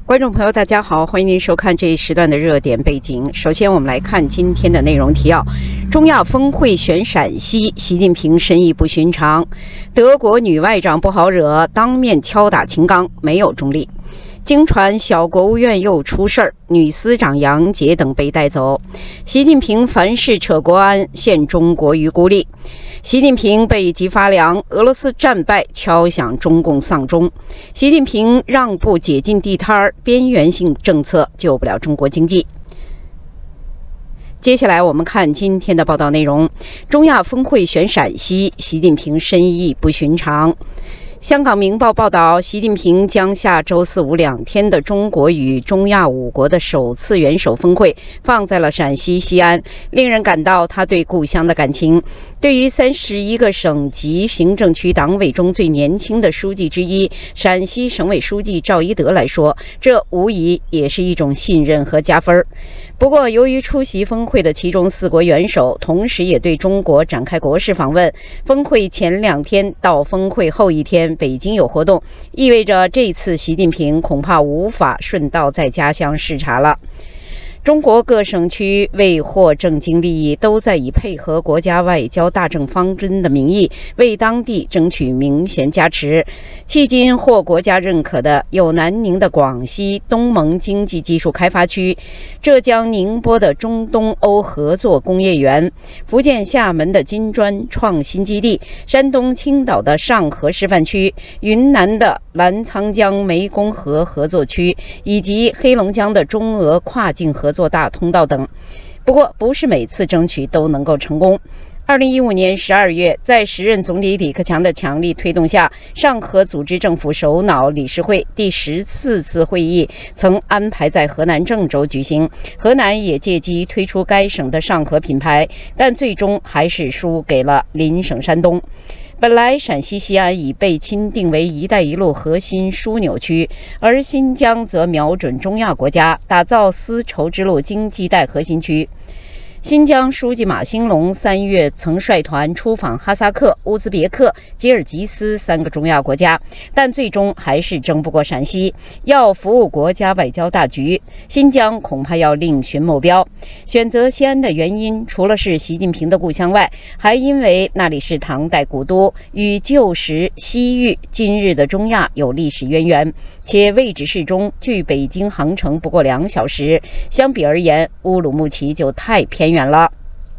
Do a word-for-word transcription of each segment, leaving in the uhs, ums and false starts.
观众朋友大家好，欢迎您收看这一时段的热点背景。首先我们来看今天的内容提要。中亚峰会选陕西，习近平深意不寻常。德国女外长不好惹，当面敲打秦刚，没有中立。经传小国务院又出事儿，女司长杨洁等被带走。习近平凡事扯国安，陷中国于孤立。习近平背脊发凉，俄罗斯战败敲响中共丧钟。习近平让步解禁地摊儿，边缘性政策救不了中国经济。接下来我们看今天的报道内容。中亚峰会选陕西，习近平深意不寻常。香港明报报道，习近平将下周四五两天的中国与中亚五国的首次元首峰会放在了陕西西安，令人感到他对故乡的感情。对于三十一个省级行政区党委中最年轻的书记之一，陕西省委书记赵一德来说，这无疑也是一种信任和加分。不过，由于出席峰会的其中四国元首同时也对中国展开国事访问，峰会前两天到峰会后一天北京有活动，意味着这次习近平恐怕无法顺道在家乡视察了。中国各省区为获政经利益，都在以配合国家外交大政方针的名义为当地争取名衔加持。迄今获国家认可的有南宁的广西东盟经济技术开发区，浙江宁波的中东欧合作工业园，福建厦门的金砖创新基地，山东青岛的上河示范区，云南的澜沧江湄公河合作区，以及黑龙江的中俄跨境合作做大通道等。不过不是每次争取都能够成功。二零一五年十二月，在时任总理李克强的强力推动下，上合组织政府首脑理事会第十四次会议曾安排在河南郑州举行，河南也借机推出该省的上合品牌，但最终还是输给了邻省山东。本来陕西西安已被钦定为一带一路核心枢纽区，而新疆则瞄准中亚国家，打造丝绸之路经济带核心区。新疆书记马兴龙三月曾率团出访哈萨克、乌兹别克、吉尔吉斯三个中亚国家，但最终还是争不过陕西。要服务国家外交大局，新疆恐怕要另寻目标。选择西安的原因，除了是习近平的故乡外，还因为那里是唐代古都，与旧时西域、今日的中亚有历史渊源，且位置适中，距北京航程不过两小时。相比而言，乌鲁木齐就太偏远了。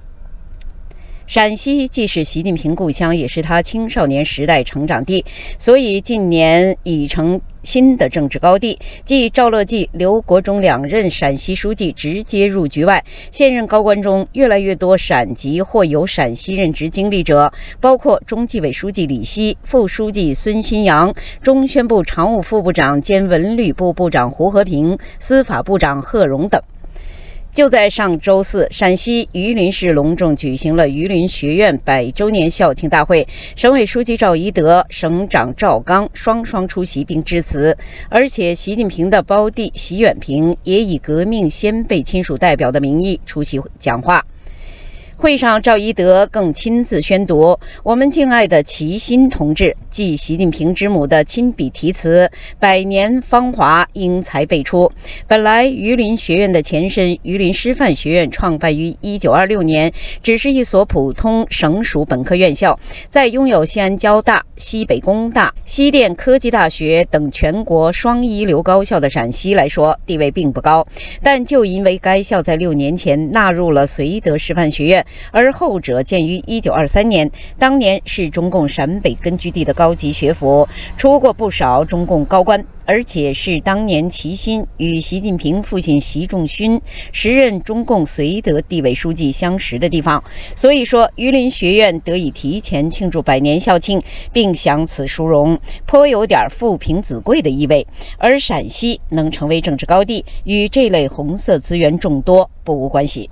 陕西既是习近平故乡，也是他青少年时代成长地，所以近年已成新的政治高地。继赵乐际、刘国中两任陕西书记直接入局外，现任高官中越来越多陕籍或有陕西任职经历者，包括中纪委书记李希、副书记孙新阳、中宣部常务副部长兼文旅部部长胡和平、司法部长贺荣等。就在上周四，陕西榆林市隆重举行了榆林学院百周年校庆大会，省委书记赵一德、省长赵刚双双出席并致辞，而且习近平的胞弟习远平也以革命先辈亲属代表的名义出席讲话。会上，赵一德更亲自宣读我们敬爱的齐心同志继习近平之母的亲笔题词，百年芳华英才辈出。本来榆林学院的前身榆林师范学院创办于一九二六年，只是一所普通省属本科院校，在拥有西安交大、西北工大、西电科技大学等全国双一流高校的陕西来说，地位并不高。但就因为该校在六年前纳入了绥德师范学院，而后者建于一九二三年，当年是中共陕北根据地的高级学府，出过不少中共高官，而且是当年齐心与习近平父亲习仲勋时任中共绥德地委书记相识的地方。所以说，榆林学院得以提前庆祝百年校庆，并享此殊荣，颇有点父凭子贵的意味。而陕西能成为政治高地，与这类红色资源众多不无关系。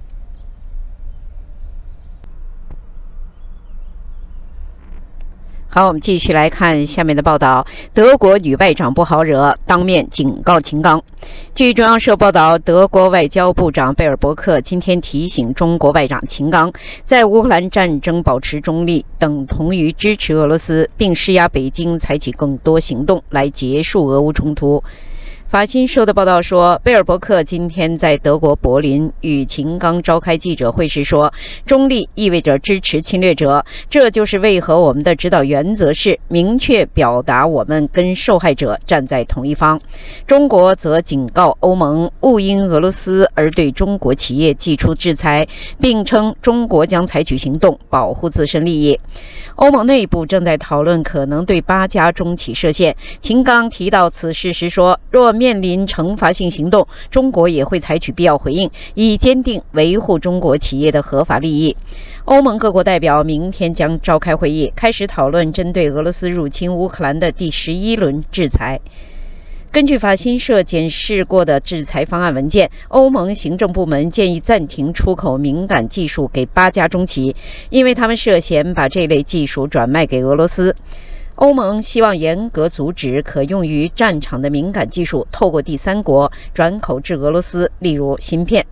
好，我们继续来看下面的报道。德国女外长不好惹，当面警告秦刚。据中央社报道，德国外交部长贝尔伯克今天提醒中国外长秦刚，在乌克兰战争保持中立等同于支持俄罗斯，并施压北京采取更多行动来结束俄乌冲突。 法新社的报道说，贝尔伯克今天在德国柏林与秦刚召开记者会时说，中立意味着支持侵略者，这就是为何我们的指导原则是明确表达我们跟受害者站在同一方。中国则警告欧盟勿因俄罗斯而对中国企业祭出制裁，并称中国将采取行动保护自身利益。欧盟内部正在讨论可能对八家中企设限。秦刚提到此事时说，若面临惩罚性行动，中国也会采取必要回应，以坚定维护中国企业的合法利益。欧盟各国代表明天将召开会议，开始讨论针对俄罗斯入侵乌克兰的第十一轮制裁。根据法新社检视过的制裁方案文件，欧盟行政部门建议暂停出口敏感技术给八家中企，因为他们涉嫌把这类技术转卖给俄罗斯。欧盟希望严格阻止可用于战场的敏感技术透过第三国转口至俄罗斯，例如芯片。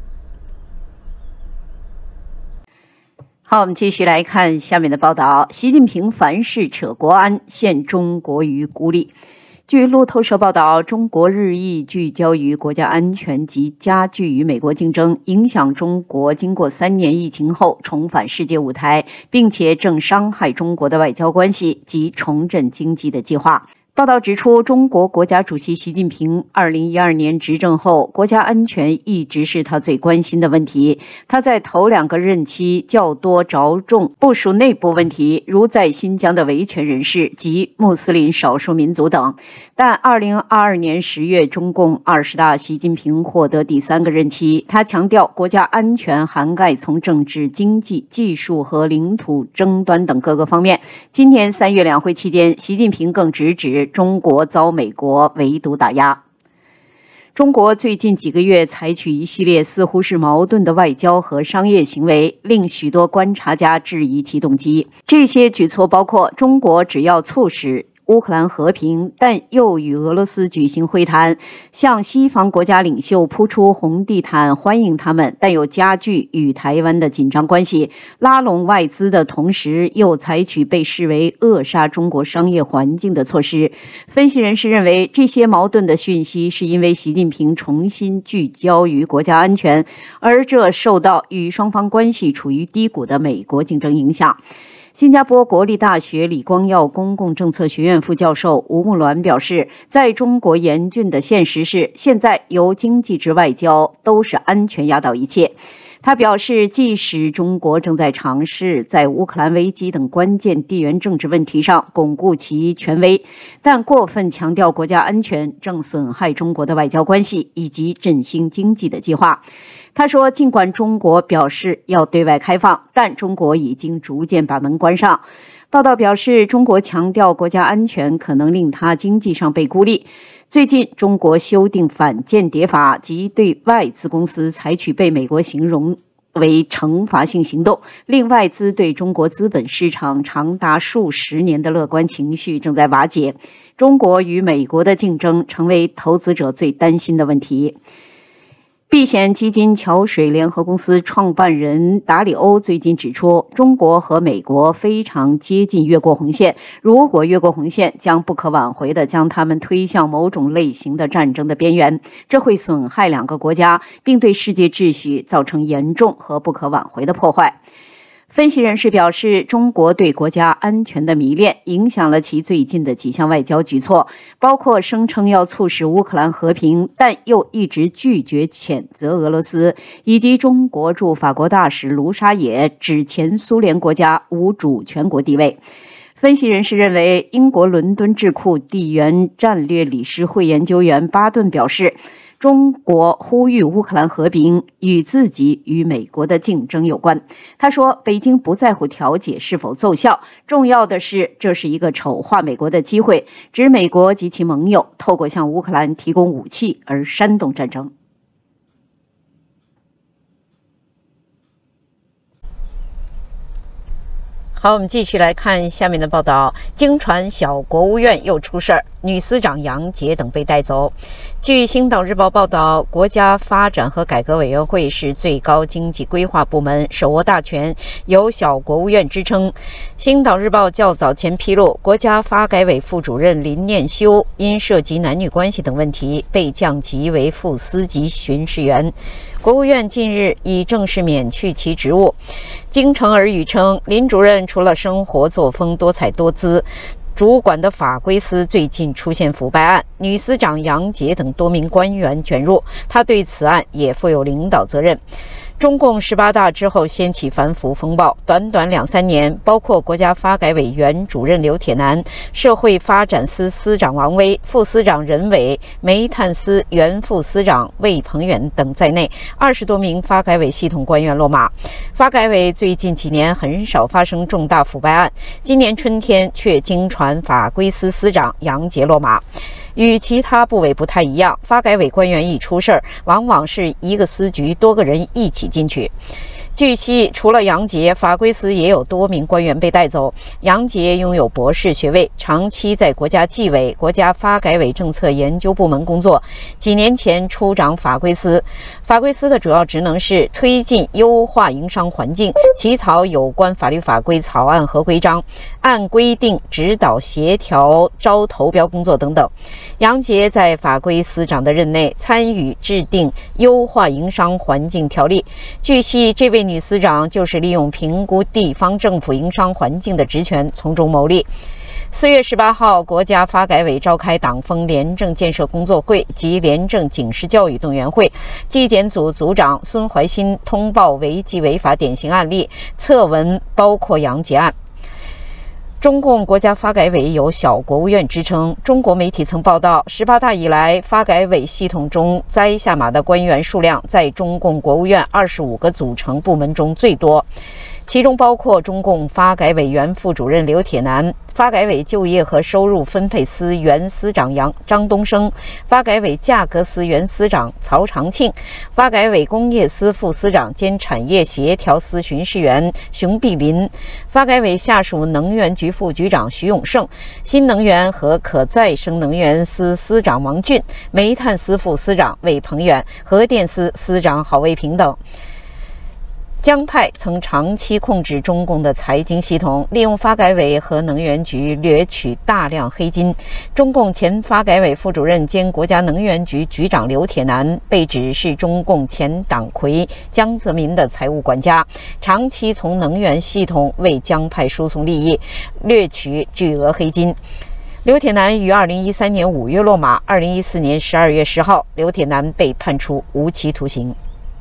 好，我们继续来看下面的报道。习近平凡事扯国安，陷中国于孤立。据路透社报道，中国日益聚焦于国家安全及加剧与美国竞争，影响中国经过三年疫情后重返世界舞台，并且正伤害中国的外交关系及重振经济的计划。报道指出，中国国家主席习近平二零一二年执政后，国家安全一直是他最关心的问题。他在头两个任期较多着重部署内部问题，如在新疆的维权人士及穆斯林少数民族等。但二零二二年十月，中共二十大，习近平获得第三个任期，他强调国家安全涵盖从政治、经济、技术和领土争端等各个方面。今年三月两会期间，习近平更直指中国遭美国围堵打压。中国最近几个月采取一系列似乎是矛盾的外交和商业行为，令许多观察家质疑其动机。这些举措包括：中国只要促使乌克兰和平，但又与俄罗斯举行会谈，向西方国家领袖铺出红地毯欢迎他们，但又加剧与台湾的紧张关系，拉拢外资的同时又采取被视为扼杀中国商业环境的措施。分析人士认为，这些矛盾的讯息是因为习近平重新聚焦于国家安全，而这受到与双方关系处于低谷的美国竞争影响。新加坡国立大学李光耀公共政策学院副教授吴木銮表示，在中国严峻的现实是，现在由经济至外交都是安全压倒一切。他表示，即使中国正在尝试在乌克兰危机等关键地缘政治问题上巩固其权威，但过分强调国家安全正损害中国的外交关系以及振兴经济的计划。他说，尽管中国表示要对外开放，但中国已经逐渐把门关上。报道表示，中国强调国家安全可能令他经济上被孤立。最近，中国修订反间谍法，及对外资公司采取被美国形容为惩罚性行动，令外资对中国资本市场长达数十年的乐观情绪正在瓦解。中国与美国的竞争成为投资者最担心的问题。避险基金桥水联合公司创办人达里欧最近指出，中国和美国非常接近越过红线，如果越过红线，将不可挽回地将他们推向某种类型的战争的边缘，这会损害两个国家，并对世界秩序造成严重和不可挽回的破坏。分析人士表示，中国对国家安全的迷恋影响了其最近的几项外交举措，包括声称要促使乌克兰和平，但又一直拒绝谴责俄罗斯，以及中国驻法国大使卢沙野指前苏联国家无主权国地位。分析人士认为，英国伦敦智库地缘战略理事会研究员巴顿表示，中国呼吁乌克兰和平与自己与美国的竞争有关。他说，北京不在乎调解是否奏效，重要的是这是一个丑化美国的机会，指美国及其盟友透过向乌克兰提供武器而煽动战争。 好，我们继续来看下面的报道。经传小国务院又出事儿，女司长杨洁等被带走。据《星岛日报》报道，国家发展和改革委员会是最高经济规划部门，手握大权，有小国务院之称。《星岛日报》较早前披露，国家发改委副主任林念修因涉及男女关系等问题，被降级为副司级巡视员。国务院近日已正式免去其职务。京城耳语称，林主任除了生活作风多彩多姿，主管的法规司最近出现腐败案，女司长杨洁等多名官员卷入，他对此案也负有领导责任。中共十八大之后掀起反腐风暴，短短两三年，包括国家发改委原主任刘铁男、社会发展司司长王威、副司长任伟、煤炭司原副司长魏鹏远等在内，二十多名发改委系统官员落马。发改委最近几年很少发生重大腐败案，今年春天却经传法规司司长杨洁落马。与其他部委不太一样，发改委官员一出事儿，往往是一个司局多个人一起进去。据悉，除了杨洁，法规司也有多名官员被带走。杨洁拥有博士学位，长期在国家纪委、国家发改委政策研究部门工作。几年前出掌法规司，法规司的主要职能是推进优化营商环境，起草有关法律法规草案和规章，按规定指导协调招投标工作等等。杨洁在法规司长的任内参与制定优化营商环境条例。据悉，这位女司长就是利用评估地方政府营商环境的职权从中牟利。四月十八号，国家发改委召开党风廉政建设工作会及廉政警示教育动员会，纪检组组长孙怀新通报违纪违法典型案例，策文包括杨洁案。中共国家发改委有小国务院之称，中国媒体曾报道，十八大以来，发改委系统中摘下马的官员数量在中共国务院二十五个组成部门中最多，其中包括中共发改委原副主任刘铁男、发改委就业和收入分配司原司长杨张东升、发改委价格司原司长曹长庆、发改委工业司副司长兼产业协调司巡视员熊碧林、发改委下属能源局副局长徐永胜、新能源和可再生能源司司长王俊、煤炭司副司长魏鹏远、核电司司长郝卫平等。江派曾长期控制中共的财经系统，利用发改委和能源局掠取大量黑金。中共前发改委副主任兼国家能源局局长刘铁男被指是中共前党魁江泽民的财务管家，长期从能源系统为江派输送利益，掠取巨额黑金。刘铁男于二零一三年五月落马，二零一四年十二月十号，刘铁男被判处无期徒刑。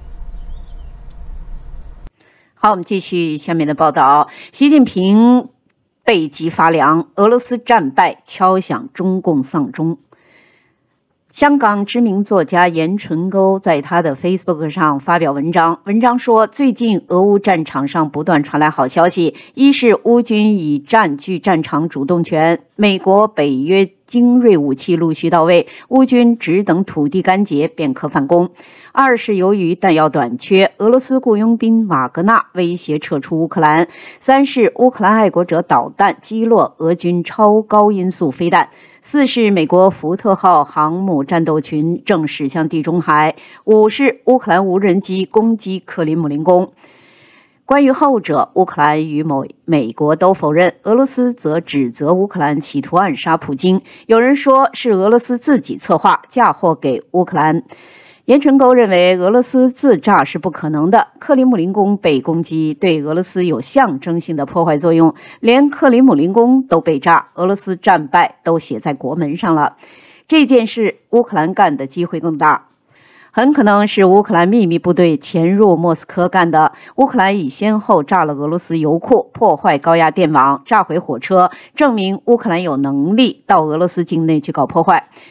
好，我们继续下面的报道。习近平背脊发凉，俄罗斯战败敲响中共丧钟。香港知名作家严纯沟在他的 Facebook 上发表文章，文章说，最近俄乌战场上不断传来好消息，一是乌军已占据战场主动权，美国、北约精锐武器陆续到位，乌军只等土地干结便可反攻；二是由于弹药短缺，俄罗斯雇佣兵瓦格纳威胁撤出乌克兰；三是乌克兰爱国者导弹击落俄军超高音速飞弹；四是美国福特号航母战斗群正驶向地中海；五是乌克兰无人机攻击克里姆林宫。关于后者，乌克兰与某美国都否认，俄罗斯则指责乌克兰企图暗杀普京。有人说是俄罗斯自己策划，嫁祸给乌克兰。严纯沟认为，俄罗斯自炸是不可能的。克里姆林宫被攻击，对俄罗斯有象征性的破坏作用，连克里姆林宫都被炸，俄罗斯战败都写在国门上了。这件事乌克兰干的机会更大。很可能是乌克兰秘密部队潜入莫斯科干的。乌克兰已先后炸了俄罗斯油库，破坏高压电网，炸毁火车，证明乌克兰有能力到俄罗斯境内去搞破坏。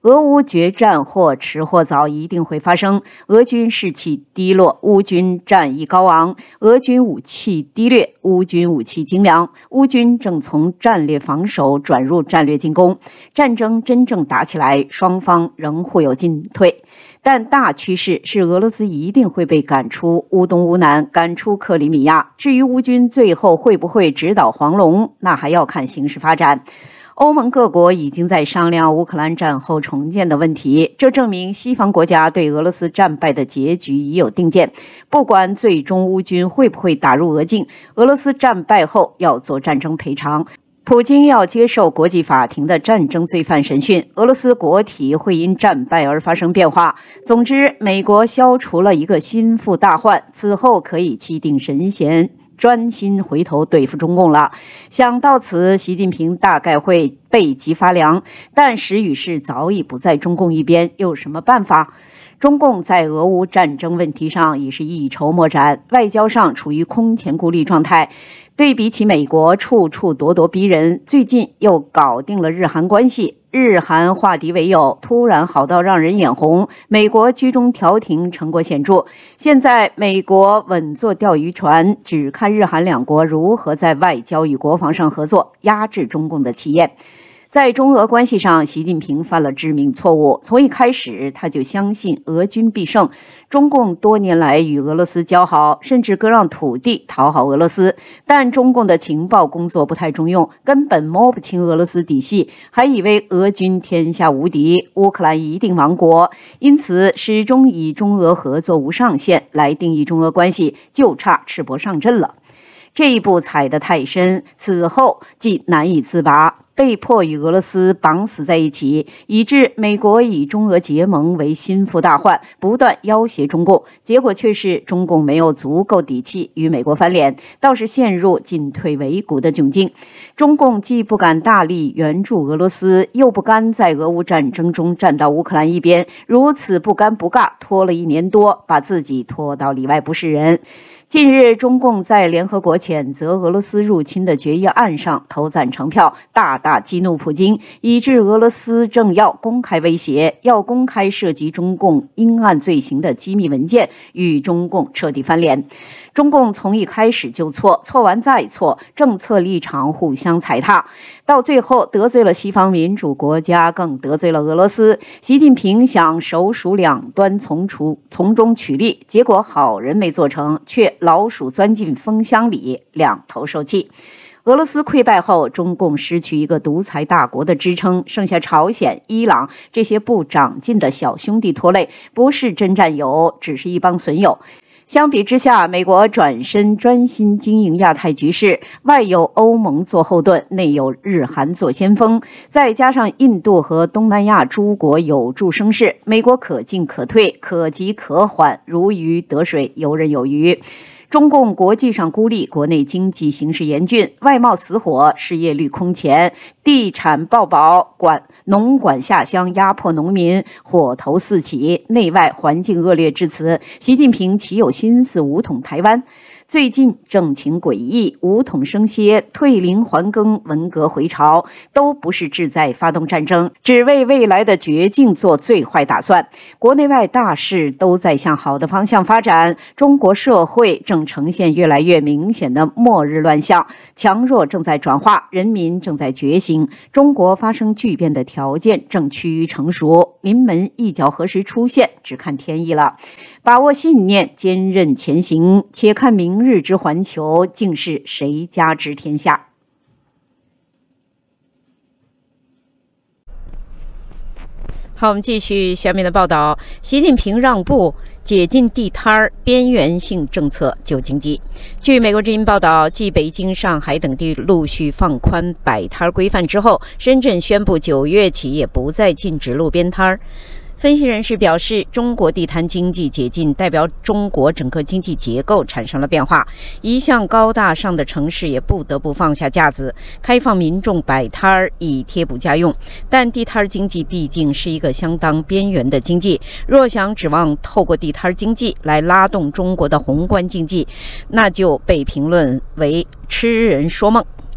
俄乌决战或迟或早一定会发生。俄军士气低落，乌军战意高昂；俄军武器低劣，乌军武器精良。乌军正从战略防守转入战略进攻。战争真正打起来，双方仍互有进退。但大趋势是俄罗斯一定会被赶出乌东乌南，赶出克里米亚。至于乌军最后会不会直捣黄龙，那还要看形势发展。欧盟各国已经在商量乌克兰战后重建的问题，这证明西方国家对俄罗斯战败的结局已有定见。不管最终乌军会不会打入俄境，俄罗斯战败后要做战争赔偿。普京要接受国际法庭的战争罪犯审讯，俄罗斯国体会因战败而发生变化。总之，美国消除了一个心腹大患，此后可以气定神闲，专心回头对付中共了。想到此，习近平大概会背脊发凉，但时与势早已不在中共一边，有什么办法？中共在俄乌战争问题上已是一筹莫展，外交上处于空前孤立状态。对比起美国处处咄咄逼人，最近又搞定了日韩关系，日韩化敌为友，突然好到让人眼红。美国居中调停成果显著，现在美国稳坐钓鱼船，只看日韩两国如何在外交与国防上合作，压制中共的气焰。在中俄关系上，习近平犯了致命错误。从一开始，他就相信俄军必胜。中共多年来与俄罗斯交好，甚至割让土地讨好俄罗斯，但中共的情报工作不太中用，根本摸不清俄罗斯底细，还以为俄军天下无敌，乌克兰一定亡国，因此始终以中俄合作无上限来定义中俄关系，就差赤膊上阵了。这一步踩得太深，此后既难以自拔，被迫与俄罗斯绑死在一起，以致美国以中俄结盟为心腹大患，不断要挟中共，结果却是中共没有足够底气与美国翻脸，倒是陷入进退维谷的窘境。中共既不敢大力援助俄罗斯，又不甘在俄乌战争中站到乌克兰一边，如此不尴不尬，拖了一年多，把自己拖到里外不是人。近日，中共在联合国谴责俄罗斯入侵的决议案上投赞成票，大大激怒普京，以致俄罗斯政要公开威胁，要公开涉及中共阴暗罪行的机密文件，与中共彻底翻脸。中共从一开始就错，错完再错，政策立场互相踩踏，到最后得罪了西方民主国家，更得罪了俄罗斯。习近平想首鼠两端从除从中取利，结果好人没做成，却老鼠钻进蜂箱里，两头受气。俄罗斯溃败后，中共失去一个独裁大国的支撑，剩下朝鲜、伊朗这些不长进的小兄弟拖累，不是真战友，只是一帮损友。相比之下，美国转身专心经营亚太局势，外有欧盟做后盾，内有日韩做先锋，再加上印度和东南亚诸国有助声势，美国可进可退，可急可缓，如鱼得水，游刃有余。中共国际上孤立，国内经济形势严峻，外贸死火，失业率空前，地产爆保，管农管下乡，压迫农民，火头四起，内外环境恶劣至此，习近平岂有心思武统台湾？最近政情诡异，武统升歇，退林还耕，文革回潮，都不是志在发动战争，只为未来的绝境做最坏打算。国内外大势都在向好的方向发展，中国社会正呈现越来越明显的末日乱象，强弱正在转化，人民正在觉醒，中国发生巨变的条件正趋于成熟，临门一脚何时出现，只看天意了。把握信念，坚韧前行，且看明日之环球竟是谁家之天下。 好，我们继续下面的报道。习近平让步，解禁地摊儿边缘性政策救经济。据美国之音报道，继北京、上海等地陆续放宽摆摊规范之后，深圳宣布九月起也不再禁止路边摊儿。分析人士表示，中国地摊经济解禁代表中国整个经济结构产生了变化，一向高大上的城市也不得不放下架子，开放民众摆摊儿以贴补家用。但地摊经济毕竟是一个相当边缘的经济，若想指望透过地摊经济来拉动中国的宏观经济，那就被评论为痴人说梦。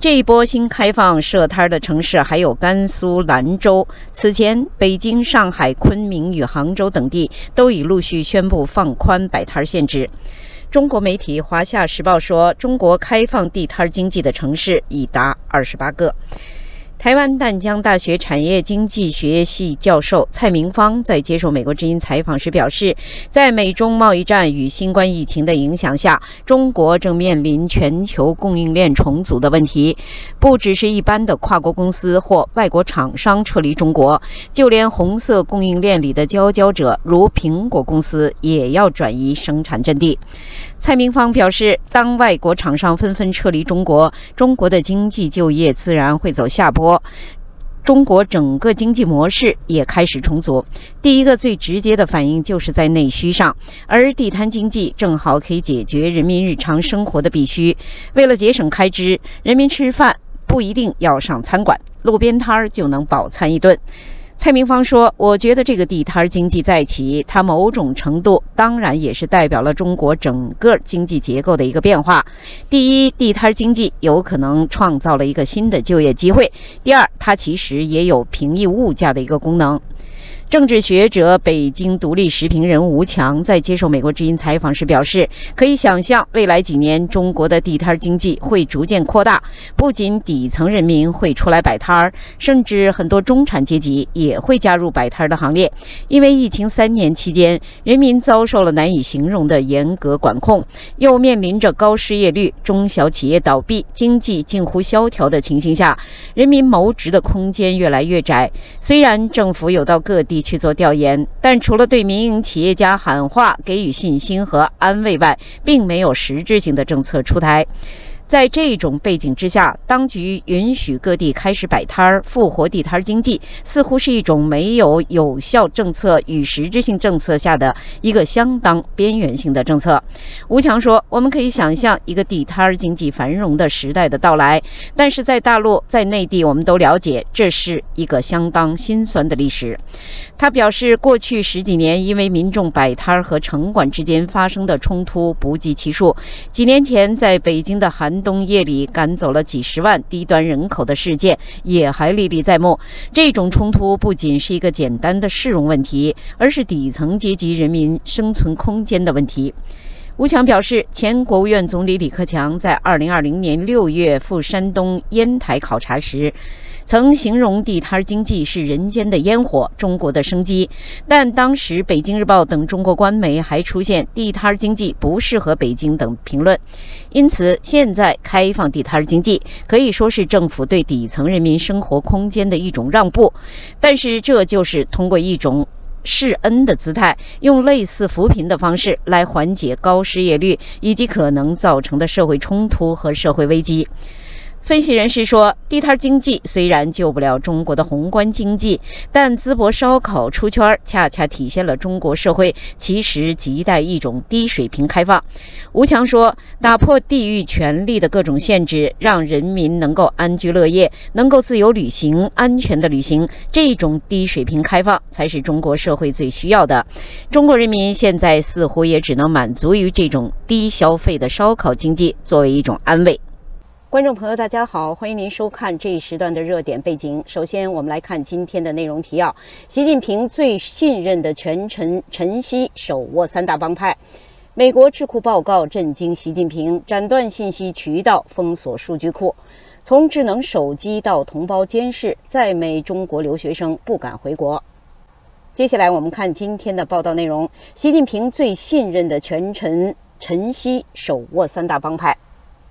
这一波新开放设摊的城市还有甘肃兰州，此前北京、上海、昆明与杭州等地都已陆续宣布放宽摆摊限制。中国媒体《华夏时报》说，中国开放地摊经济的城市已达二十八个。台湾淡江大学产业经济学系教授蔡明芳在接受美国之音采访时表示，在美中贸易战与新冠疫情的影响下，中国正面临全球供应链重组的问题。不只是一般的跨国公司或外国厂商撤离中国，就连红色供应链里的佼佼者，如苹果公司也要转移生产阵地。蔡明芳表示，当外国厂商纷纷撤离中国，中国的经济就业自然会走下坡，中国整个经济模式也开始重组。第一个最直接的反应就是在内需上，而地摊经济正好可以解决人民日常生活的必须。为了节省开支，人民吃饭不一定要上餐馆，路边摊就能饱餐一顿。蔡明芳说，我觉得这个地摊经济再起，它某种程度当然也是代表了中国整个经济结构的一个变化。第一，地摊经济有可能创造了一个新的就业机会；第二，它其实也有平抑物价的一个功能。政治学者、北京独立时评人吴强在接受美国之音采访时表示，可以想象未来几年中国的地摊经济会逐渐扩大，不仅底层人民会出来摆摊儿，甚至很多中产阶级也会加入摆摊儿的行列。因为疫情三年期间，人民遭受了难以形容的严格管控，又面临着高失业率、中小企业倒闭、经济近乎萧条的情形下，人民谋职的空间越来越窄。虽然政府有到各地去做调研，但除了对民营企业家喊话、给予信心和安慰外，并没有实质性的政策出台。在这种背景之下，当局允许各地开始摆摊儿、复活地摊经济，似乎是一种没有有效政策与实质性政策下的一个相当边缘性的政策。吴强说，我们可以想象一个地摊经济繁荣的时代的到来，但是在大陆、在内地，我们都了解这是一个相当心酸的历史。他表示，过去十几年因为民众摆摊和城管之间发生的冲突不计其数。几年前在北京的寒冬夜里赶走了几十万低端人口的事件也还历历在目。这种冲突不仅是一个简单的市容问题，而是底层阶级人民生存空间的问题。吴强表示，前国务院总理李克强在二零二零年六月赴山东烟台考察时，曾形容地摊经济是人间的烟火，中国的生机。但当时北京日报等中国官媒还出现地摊经济不适合北京等评论。因此现在开放地摊经济可以说是政府对底层人民生活空间的一种让步，但是这就是通过一种示恩的姿态，用类似扶贫的方式来缓解高失业率以及可能造成的社会冲突和社会危机。分析人士说，地摊经济虽然救不了中国的宏观经济，但淄博烧烤出圈，恰恰体现了中国社会其实亟待一种低水平开放。吴强说，打破地域权利的各种限制，让人民能够安居乐业，能够自由旅行、安全的旅行，这种低水平开放才是中国社会最需要的。中国人民现在似乎也只能满足于这种低消费的烧烤经济作为一种安慰。观众朋友大家好，欢迎您收看这一时段的热点背景。首先我们来看今天的内容提要。习近平最信任的权臣陈希手握三大帮派。美国智库报告震惊习近平，斩断信息渠道，封锁数据库。从智能手机到同胞监视，在美中国留学生不敢回国。接下来我们看今天的报道内容。习近平最信任的权臣陈希手握三大帮派。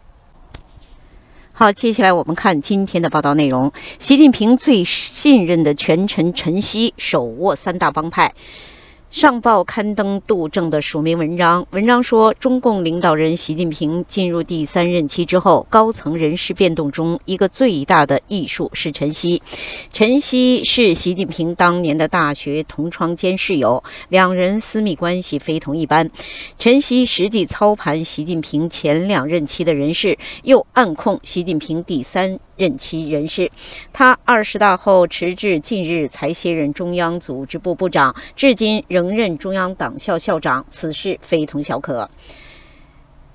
好，接下来我们看今天的报道内容。习近平最信任的权臣陈希手握三大帮派。上报刊登杜正的署名文章，文章说，中共领导人习近平进入第三任期之后，高层人事变动中一个最大的艺术是陈希。陈希是习近平当年的大学同窗兼室友，两人私密关系非同一般。陈希实际操盘习近平前两任期的人事，又暗控习近平第三任期人事。他二十大后迟至近日才卸任中央组织部部长，至今仍任中央党校校长，此事非同小可。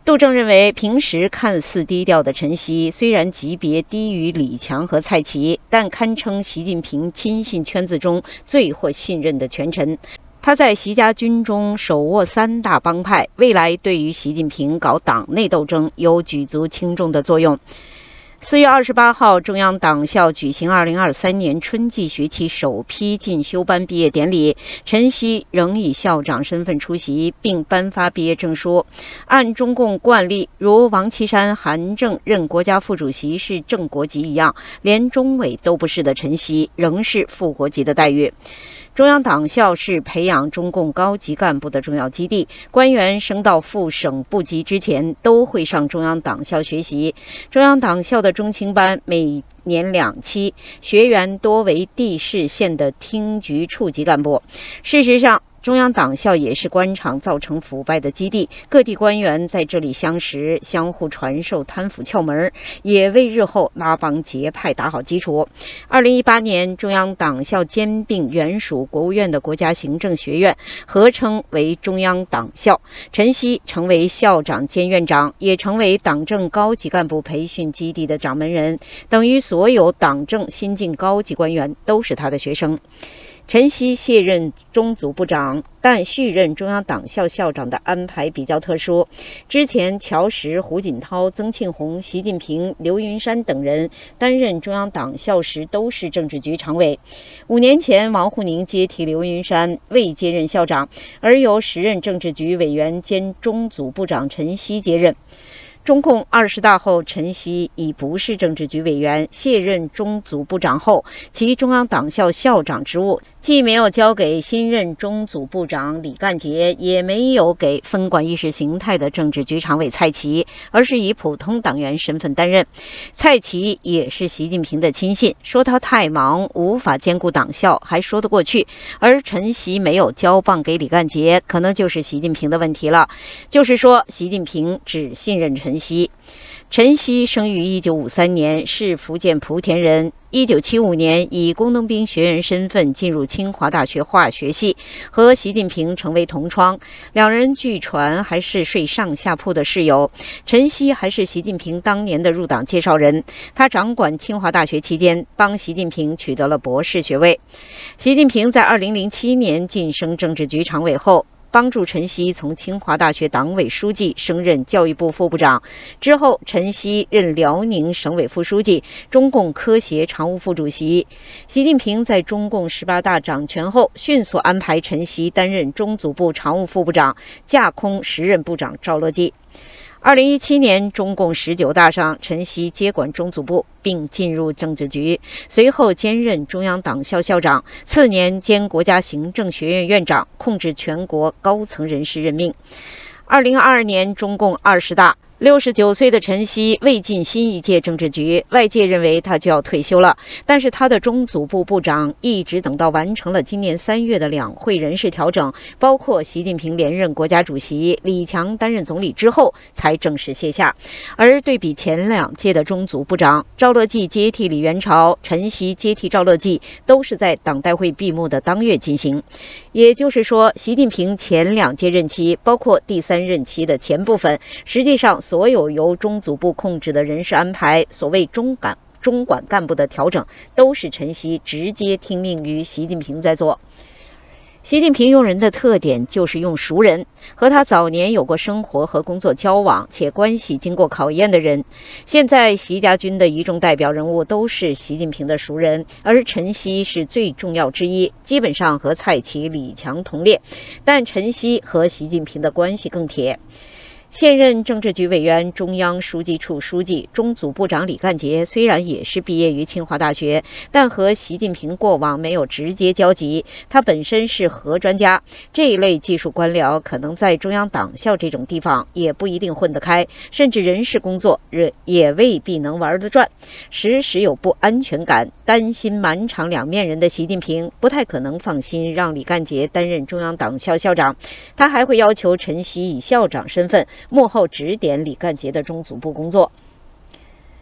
杜正认为，平时看似低调的陈希，虽然级别低于李强和蔡奇，但堪称习近平亲信圈子中最获信任的权臣。他在习家军中手握三大帮派，未来对于习近平搞党内斗争有举足轻重的作用。四月二十八号，中央党校举行二零二三年春季学期首批进修班毕业典礼，陈希仍以校长身份出席，并颁发毕业证书。按中共惯例，如王岐山、韩正任国家副主席是正国级一样，连中委都不是的陈希仍是副国级的待遇。中央党校是培养中共高级干部的重要基地，官员升到副省部级之前都会上中央党校学习。中央党校的中青班每年两期，学员多为地市县的厅局处级干部。事实上，中央党校也是官场造成腐败的基地，各地官员在这里相识，相互传授贪腐窍门，也为日后拉帮结派打好基础。二零一八年，中央党校兼并原属国务院的国家行政学院，合称为中央党校。陈希成为校长兼院长，也成为党政高级干部培训基地的掌门人，等于所有党政新进高级官员都是他的学生。陈希卸任中组部长，但续任中央党校校长的安排比较特殊。之前乔石、胡锦涛、曾庆红、习近平、刘云山等人担任中央党校时都是政治局常委。五年前，王沪宁接替刘云山，未接任校长，而由时任政治局委员兼中组部长陈希接任。中共二十大后，陈希已不是政治局委员，卸任中组部长后，其中央党校校长职务既没有交给新任中组部长李干杰，也没有给分管意识形态的政治局常委蔡奇，而是以普通党员身份担任。蔡奇也是习近平的亲信，说他太忙无法兼顾党校还说得过去，而陈希没有交棒给李干杰，可能就是习近平的问题了。就是说，习近平只信任陈希。陈希生于一九五三年，是福建莆田人。一九七五年以工农兵学员身份进入清华大学化学系，和习近平成为同窗。两人据传还是睡上下铺的室友。陈希还是习近平当年的入党介绍人，他掌管清华大学期间，帮习近平取得了博士学位。习近平在二零零七年晋升政治局常委后，帮助陈希从清华大学党委书记升任教育部副部长。之后，陈希任辽宁省委副书记、中共科协常务副主席。习近平在中共十八大掌权后，迅速安排陈希担任中组部常务副部长，架空时任部长赵乐际。二零一七年中共十九大上，陈希接管中组部，并进入政治局，随后兼任中央党校校长，次年兼国家行政学院院长，控制全国高层人事任命。二零二二年中共二十大，六十九岁的陈希未进新一届政治局，外界认为他就要退休了。但是他的中组部部长一直等到完成了今年三月的两会人事调整，包括习近平连任国家主席，李强担任总理之后，才正式卸下。而对比前两届的中组部长，赵乐际接替李元朝，陈希接替赵乐际，都是在党代会闭幕的当月进行。也就是说，习近平前两届任期，包括第三任期的前部分，实际上所有由中组部控制的人事安排，所谓中管中管干部的调整，都是陈希直接听命于习近平在做。习近平用人的特点就是用熟人，和他早年有过生活和工作交往且关系经过考验的人。现在习家军的一众代表人物都是习近平的熟人，而陈希是最重要之一，基本上和蔡奇、李强同列，但陈希和习近平的关系更铁。现任政治局委员、中央书记处书记、中组部长李干杰虽然也是毕业于清华大学，但和习近平过往没有直接交集。他本身是核专家，这一类技术官僚可能在中央党校这种地方也不一定混得开，甚至人事工作也未必能玩得转，时时有不安全感，担心满场两面人的习近平不太可能放心让李干杰担任中央党校校长。他还会要求陈希以校长身份幕后指点李干杰的中组部工作。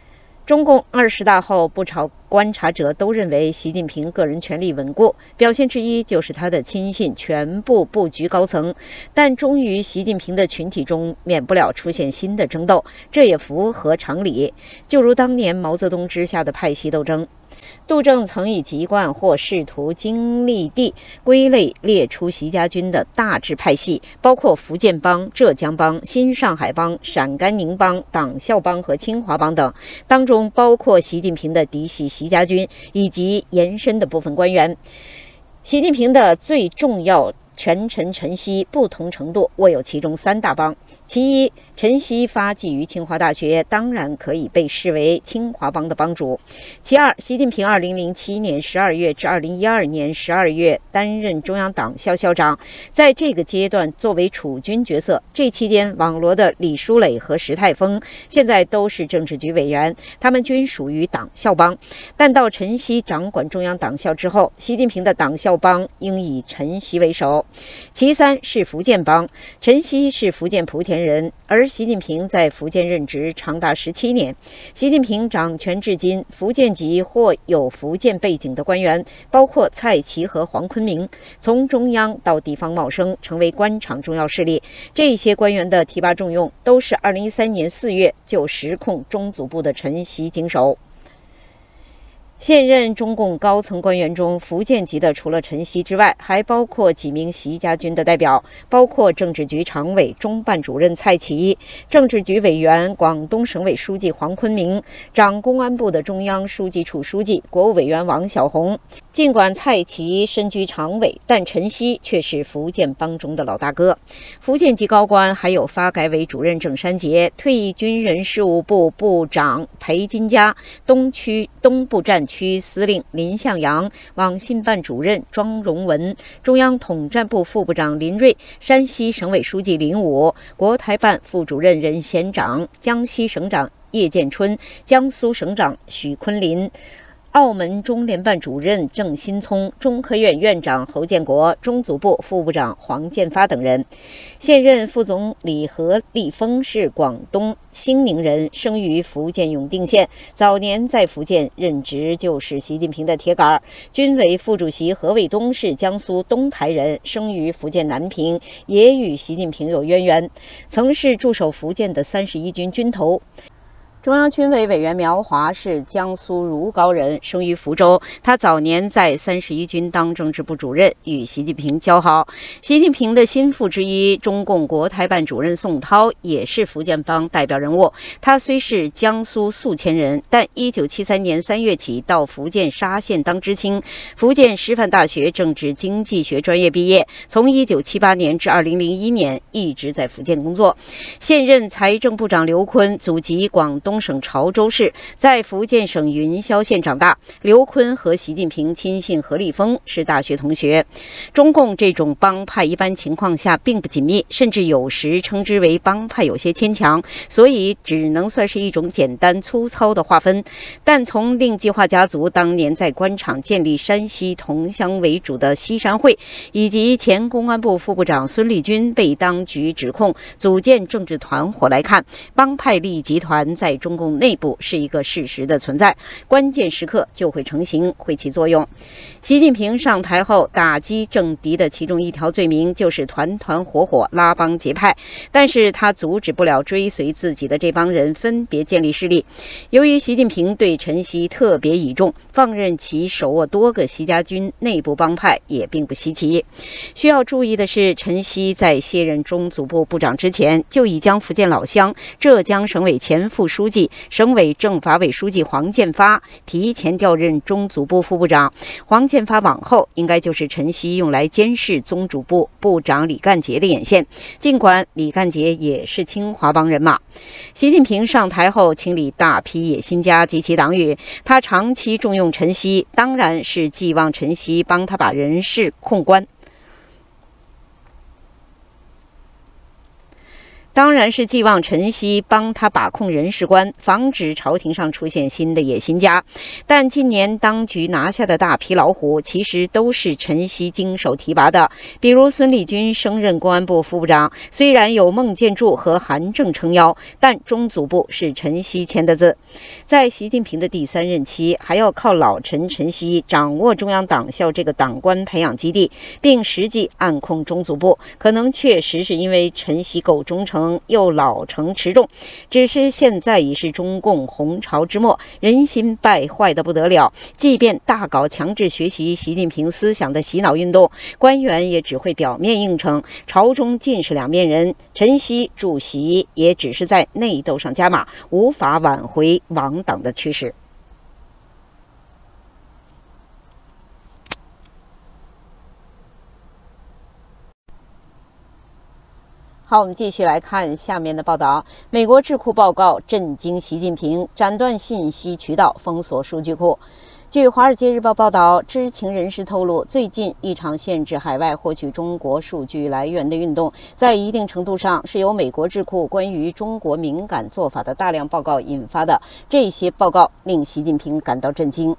中共二十大后，不少观察者都认为习近平个人权力稳固，表现之一就是他的亲信全部布局高层。但终于，习近平的群体中免不了出现新的争斗，这也符合常理。就如当年毛泽东之下的派系斗争。杜正曾以籍贯或仕途经历地归类列出习家军的大致派系，包括福建帮、浙江帮、新上海帮、陕甘宁帮、党校帮和清华帮等，当中包括习近平的嫡系习家军以及延伸的部分官员。习近平的最重要权臣陈希不同程度握有其中三大帮。其一，陈希发迹于清华大学，当然可以被视为清华帮的帮主。其二，习近平二零零七年十二月至二零一二年十二月担任中央党校校长，在这个阶段作为储君角色，这期间网罗的李书磊和石泰峰现在都是政治局委员，他们均属于党校帮。但到陈希掌管中央党校之后，习近平的党校帮应以陈希为首。其三是福建帮，陈希是福建莆田人，而习近平在福建任职长达十七年。习近平掌权至今，福建籍或有福建背景的官员，包括蔡奇和黄坤明，从中央到地方冒升，成为官场重要势力。这些官员的提拔重用，都是二零一三年四月就实控中组部的陈希经手。现任中共高层官员中，福建籍的除了陈希之外，还包括几名习家军的代表，包括政治局常委、中办主任蔡奇、政治局委员、广东省委书记黄坤明、掌公安部的中央书记处书记、国务委员王小洪。尽管蔡奇身居常委，但陈希却是福建帮中的老大哥。福建籍高官还有发改委主任郑山杰、退役军人事务部部长裴金佳、东区东部战区司令林向阳、网信办主任庄荣文、中央统战部副部长林瑞、山西省委书记林武、国台办副主任任贤长、江西省长叶建春、江苏省长许昆林、澳门中联办主任郑新聪、中科院院长侯建国、中组部副部长黄建发等人。现任副总理何立峰是广东兴宁人，生于福建永定县，早年在福建任职就是习近平的铁杆。军委副主席何卫东是江苏东台人，生于福建南平，也与习近平有渊源，曾是驻守福建的三十一军军头。中央军委委员苗华是江苏如皋人，生于福州。他早年在三十一军当政治部主任，与习近平交好。习近平的心腹之一，中共国台办主任宋涛也是福建帮代表人物。他虽是江苏宿迁人，但一九七三年三月起到福建沙县当知青，福建师范大学政治经济学专业毕业。从一九七八年至二零零一年一直在福建工作。现任财政部长刘昆祖籍广东省潮州市，在福建省云霄县长大。刘昆和习近平亲信何立峰是大学同学。中共这种帮派一般情况下并不紧密，甚至有时称之为帮派有些牵强，所以只能算是一种简单粗糙的划分。但从令计划家族当年在官场建立山西同乡为主的西山会，以及前公安部副部长孙立军被当局指控组建政治团伙来看，帮派利益集团在中共内部是一个事实的存在，关键时刻就会成型，会起作用。习近平上台后打击政敌的其中一条罪名就是团团伙伙拉帮结派，但是他阻止不了追随自己的这帮人分别建立势力。由于习近平对陈希特别倚重，放任其手握多个习家军内部帮派也并不稀奇。需要注意的是，陈希在卸任中组部部长之前，就已将福建老乡、浙江省委前副书记、省委政法委书记黄建发提前调任中组部副部长。黄建发往后应该就是陈希用来监视中组部部长李干杰的眼线，尽管李干杰也是清华帮人马。习近平上台后清理大批野心家及其党羽，他长期重用陈希，当然是寄望陈希帮他把人事控关。 当然是寄望陈希帮他把控人事官，防止朝廷上出现新的野心家。但近年当局拿下的大批老虎，其实都是陈希经手提拔的。比如孙立军升任公安部副部长，虽然有孟建柱和韩正撑腰，但中组部是陈希签的字。在习近平的第三任期，还要靠老陈陈希掌握中央党校这个党官培养基地，并实际暗控中组部，可能确实是因为陈希够忠诚又老成持重，只是现在已是中共红潮之末，人心败坏的不得了。即便大搞强制学习习近平思想的洗脑运动，官员也只会表面应承，朝中尽是两面人。陈希主席也只是在内斗上加码，无法挽回亡党的趋势。好，我们继续来看下面的报道。美国智库报告震惊习近平，斩断信息渠道，封锁数据库。据《华尔街日报》报道，知情人士透露，最近一场限制海外获取中国数据来源的运动，在一定程度上是由美国智库关于中国敏感做法的大量报告引发的。这些报告令习近平感到震惊。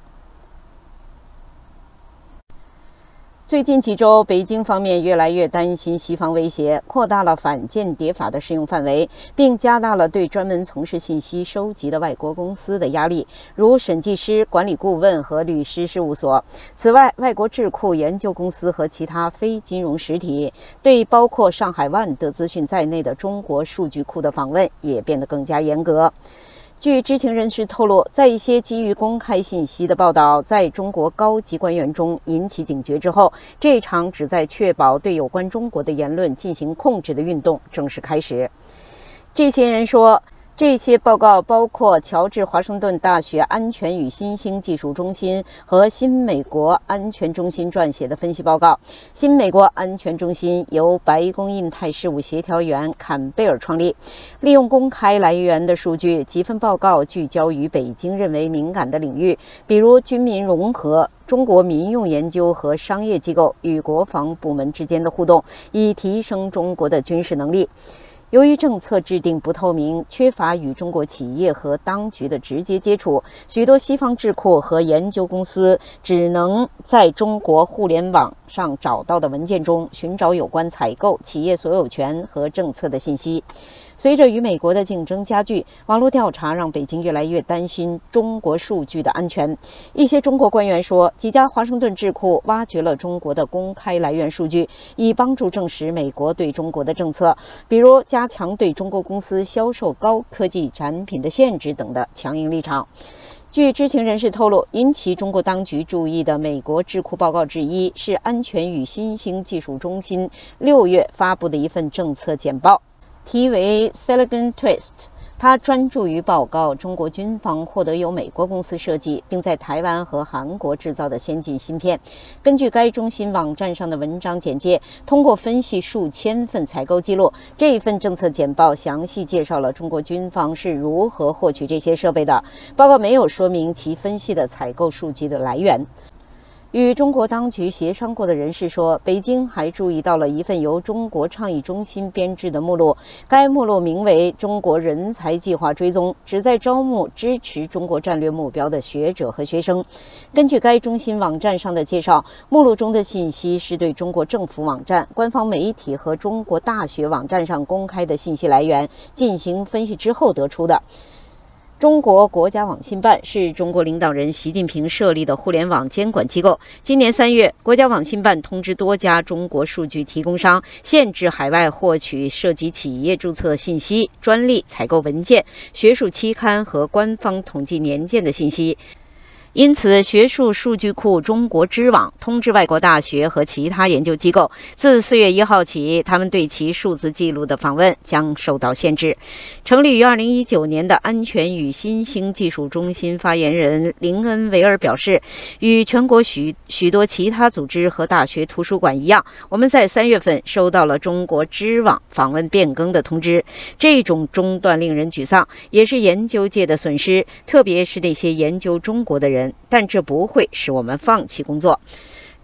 最近几周，北京方面越来越担心西方威胁，扩大了反间谍法的适用范围，并加大了对专门从事信息收集的外国公司的压力，如审计师、管理顾问和律师事务所。此外，外国智库、研究公司和其他非金融实体对包括上海万德资讯在内的中国数据库的访问也变得更加严格。据知情人士透露，在一些基于公开信息的报道在中国高级官员中引起警觉之后，这场旨在确保对有关中国的言论进行控制的运动正式开始。这些人说，这些报告包括乔治华盛顿大学安全与新兴技术中心和新美国安全中心撰写的分析报告。新美国安全中心由白宫印太事务协调员坎贝尔创立，利用公开来源的数据，几份报告聚焦于北京认为敏感的领域，比如军民融合、中国民用研究和商业机构与国防部门之间的互动，以提升中国的军事能力。由于政策制定不透明，缺乏与中国企业和当局的直接接触，许多西方智库和研究公司只能在中国互联网上找到的文件中寻找有关采购、企业所有权和政策的信息。随着与美国的竞争加剧，网络调查让北京越来越担心中国数据的安全。一些中国官员说，几家华盛顿智库挖掘了中国的公开来源数据，以帮助证实美国对中国的政策，比如加强对中国公司销售高科技产品的限制等的强硬立场。据知情人士透露，引起中国当局注意的美国智库报告之一是安全与新兴技术中心六月发布的一份政策简报，题为 Silicon Twist。 它专注于报告中国军方获得由美国公司设计并在台湾和韩国制造的先进芯片。根据该中心网站上的文章简介，通过分析数千份采购记录，这份政策简报详细介绍了中国军方是如何获取这些设备的。报告没有说明其分析的采购数据的来源。与中国当局协商过的人士说，北京还注意到了一份由中国倡议中心编制的目录，该目录名为中国人才计划追踪，旨在招募支持中国战略目标的学者和学生。根据该中心网站上的介绍，目录中的信息是对中国政府网站、官方媒体和中国大学网站上公开的信息来源进行分析之后得出的。中国国家网信办是中国领导人习近平设立的互联网监管机构。今年三月，国家网信办通知多家中国数据提供商，限制海外获取涉及企业注册信息、专利、采购文件、学术期刊和官方统计年鉴的信息。因此，学术数据库中国知网通知外国大学和其他研究机构，自四月一号起，他们对其数字记录的访问将受到限制。成立于二零一九年的安全与新兴技术中心发言人林恩维尔表示，与全国许许多其他组织和大学图书馆一样，我们在三月份收到了中国知网访问变更的通知。这种中断令人沮丧，也是研究界的损失，特别是那些研究中国的人。但这不会使我们放弃工作。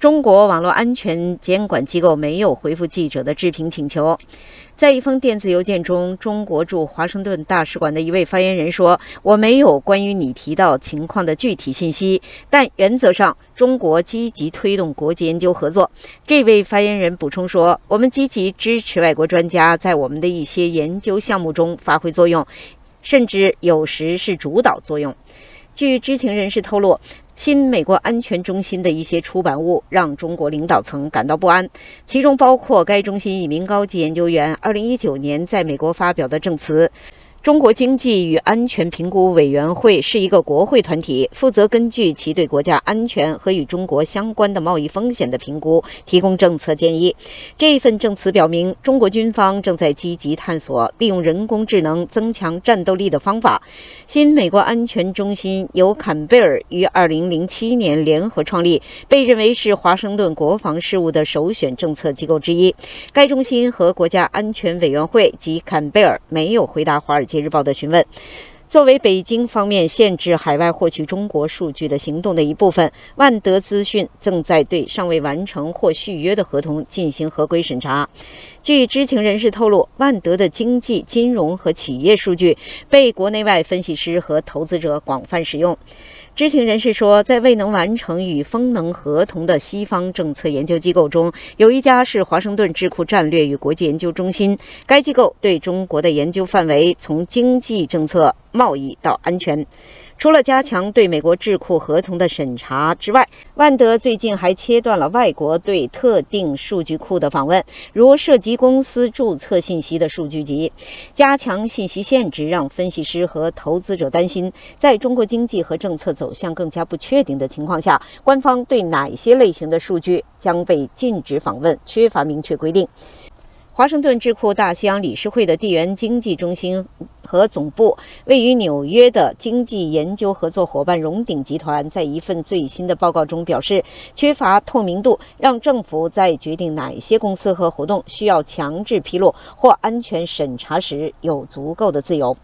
中国网络安全监管机构没有回复记者的置评请求。在一封电子邮件中，中国驻华盛顿大使馆的一位发言人说：“我没有关于你提到情况的具体信息，但原则上，中国积极推动国际研究合作。”这位发言人补充说：“我们积极支持外国专家在我们的一些研究项目中发挥作用，甚至有时是主导作用。”据知情人士透露，新美国安全中心的一些出版物让中国领导层感到不安，其中包括该中心一名高级研究员二零一九年在美国发表的证词。中国经济与安全评估委员会是一个国会团体，负责根据其对国家安全和与中国相关的贸易风险的评估提供政策建议。这份证词表明，中国军方正在积极探索利用人工智能增强战斗力的方法。新美国安全中心由坎贝尔于二零零七年联合创立，被认为是华盛顿国防事务的首选政策机构之一。该中心和国家安全委员会及坎贝尔没有回答华尔街日报的询问。作为北京方面限制海外获取中国数据的行动的一部分，万德资讯正在对尚未完成或续约的合同进行合规审查。据知情人士透露，万德的经济、金融和企业数据被国内外分析师和投资者广泛使用。知情人士说，在未能完成与风能合同的西方政策研究机构中，有一家是华盛顿智库战略与国际研究中心。该机构对中国的研究范围从经济政策、贸易到安全。除了加强对美国智库合同的审查之外，万德最近还切断了外国对特定数据库的访问，如涉及公司注册信息的数据集。加强信息限制让分析师和投资者担心，在中国经济和政策走向更加不确定的情况下，官方对哪些类型的数据将被禁止访问，缺乏明确规定。华盛顿智库大西洋理事会的地缘经济中心和总部位于纽约的经济研究合作伙伴荣鼎集团在一份最新的报告中表示，缺乏透明度让政府在决定哪些公司和活动需要强制披露或安全审查时有足够的自由。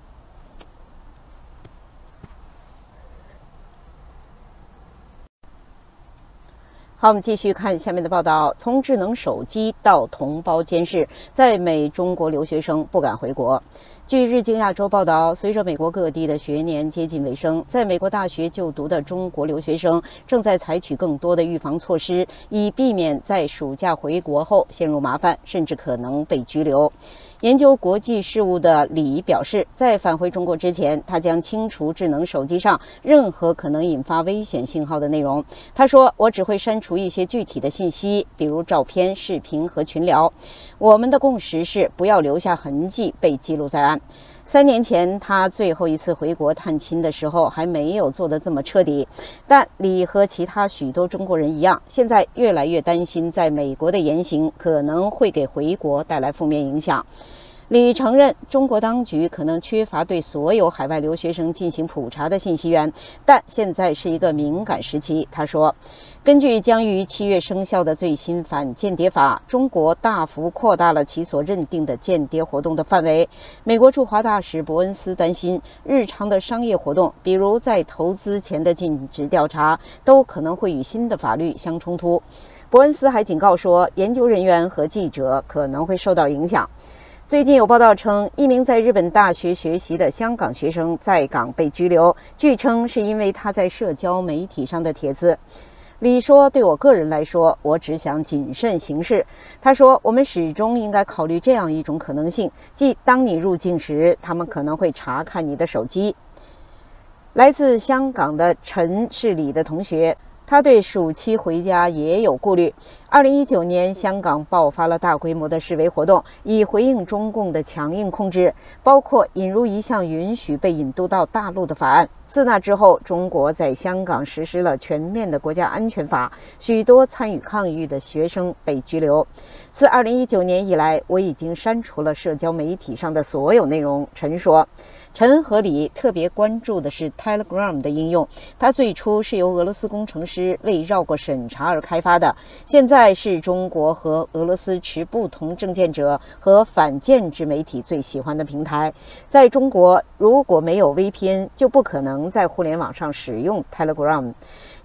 好，我们继续看下面的报道。从智能手机到同胞监视，在美中国留学生不敢回国。据日经亚洲报道，随着美国各地的学年接近尾声，在美国大学就读的中国留学生正在采取更多的预防措施，以避免在暑假回国后陷入麻烦，甚至可能被拘留。研究国际事务的李表示，在返回中国之前，他将清除智能手机上任何可能引发危险信号的内容。他说，我只会删除一些具体的信息，比如照片、视频和群聊。我们的共识是不要留下痕迹被记录在案。三年前他最后一次回国探亲的时候还没有做得这么彻底，但李和其他许多中国人一样，现在越来越担心在美国的言行可能会给回国带来负面影响。李承认中国当局可能缺乏对所有海外留学生进行普查的信息源，但现在是一个敏感时期。他说，根据将于七月生效的最新反间谍法，中国大幅扩大了其所认定的间谍活动的范围。美国驻华大使伯恩斯担心，日常的商业活动，比如在投资前的尽职调查，都可能会与新的法律相冲突。伯恩斯还警告说，研究人员和记者可能会受到影响。最近有报道称，一名在日本大学学习的香港学生在港被拘留，据称是因为他在社交媒体上的帖子。李说，对我个人来说，我只想谨慎行事。他说，我们始终应该考虑这样一种可能性，即当你入境时，他们可能会查看你的手机。来自香港的陈是李的同学，他对暑期回家也有顾虑。二零一九年，香港爆发了大规模的示威活动，以回应中共的强硬控制，包括引入一项允许被引渡到大陆的法案。自那之后，中国在香港实施了全面的国家安全法，许多参与抗议的学生被拘留。自二零一九年以来，我已经删除了社交媒体上的所有内容，陈说。陈和李特别关注的是 Telegram 的应用，它最初是由俄罗斯工程师为绕过审查而开发的，现在是中国和俄罗斯持不同政见者和反建制媒体最喜欢的平台。在中国，如果没有 V P N， 就不可能在互联网上使用 Telegram。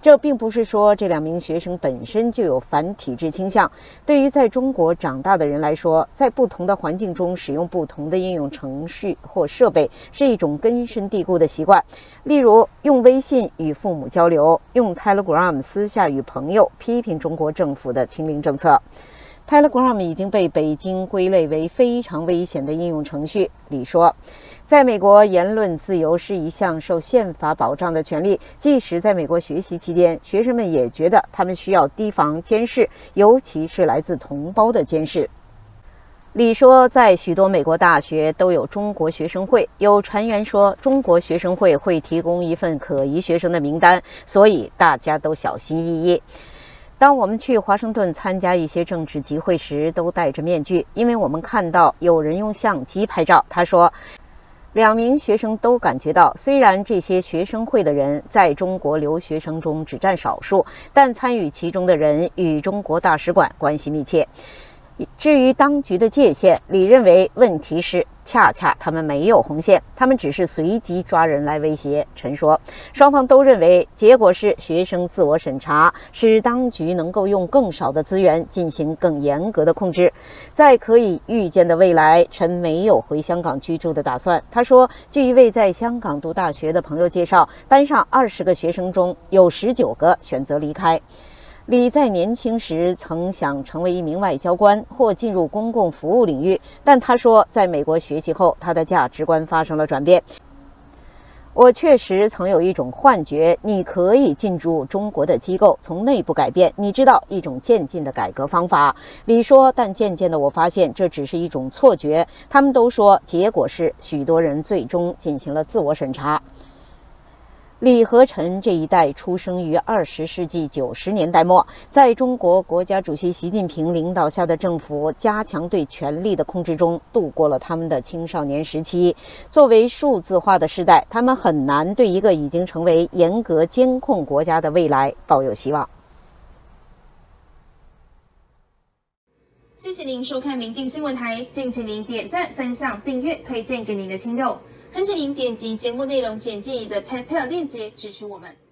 这并不是说这两名学生本身就有反体制倾向。对于在中国长大的人来说，在不同的环境中使用不同的应用程序或设备是一种根深蒂固的习惯。例如，用微信与父母交流，用 Telegram 私下与朋友批评中国政府的清零政策。Telegram 已经被北京归类为非常危险的应用程序。李说，在美国，言论自由是一项受宪法保障的权利，即使在美国学习期间，学生们也觉得他们需要提防监视，尤其是来自同胞的监视。李说，在许多美国大学都有中国学生会，有传言说中国学生会会提供一份可疑学生的名单，所以大家都小心翼翼。当我们去华盛顿参加一些政治集会时，都戴着面具，因为我们看到有人用相机拍照。他说，两名学生都感觉到，虽然这些学生会的人在中国留学生中只占少数，但参与其中的人与中国大使馆关系密切。至于当局的界限，李认为问题是恰恰他们没有红线，他们只是随机抓人来威胁。陈说，双方都认为结果是学生自我审查，使当局能够用更少的资源进行更严格的控制。在可以预见的未来，陈没有回香港居住的打算。他说，据一位在香港读大学的朋友介绍，班上二十个学生中有十九个选择离开。李在年轻时曾想成为一名外交官或进入公共服务领域，但他说在美国学习后，他的价值观发生了转变。我确实曾有一种幻觉，你可以进入中国的机构，从内部改变，你知道，一种渐进的改革方法。李说，但渐渐的我发现这只是一种错觉。他们都说，结果是许多人最终进行了自我审查。李和陈这一代出生于二十世纪九十年代末，在中国国家主席习近平领导下的政府加强对权力的控制中度过了他们的青少年时期。作为数字化的时代，他们很难对一个已经成为严格监控国家的未来抱有希望。 谢谢您收看民进新闻台，敬请您点赞、分享、订阅、推荐给您的亲友。恳请您点击节目内容简介里的 PayPal 链接支持我们。